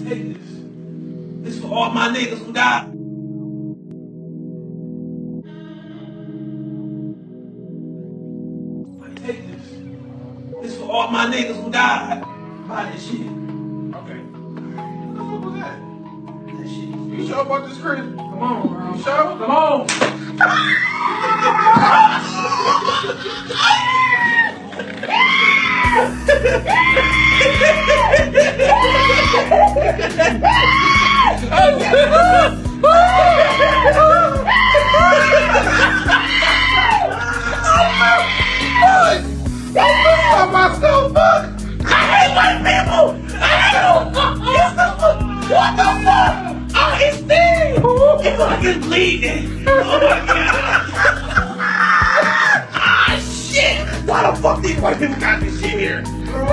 Take this. This for all my niggas who died. Take this. This for all my niggas who died. Buy this shit. Okay. What the fuck was that? That shit. You sure about this, Chris? Come on, bro. You sure? Come on. Myself, fuck! I hate white people! I hate them! What the fuck? Oh, his thing! It's fucking bleeding! Oh my god! Ah, shit! Why the fuck these white people got this shit here?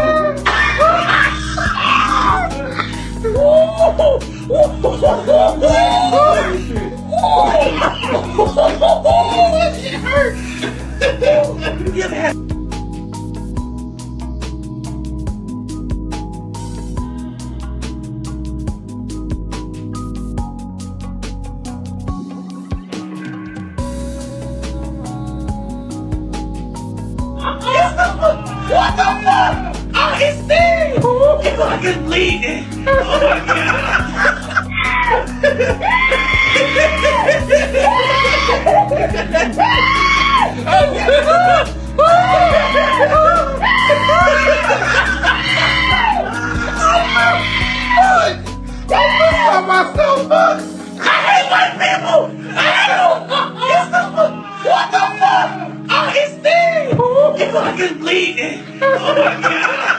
That shit hurt! You ever had what the fuck? Oh, his thing! It's fucking bleeding! Oh my god! Myself, fuck! I hate white people! I hate them! What the fuck? Oh, his thing! It's fucking bleeding! Oh my god!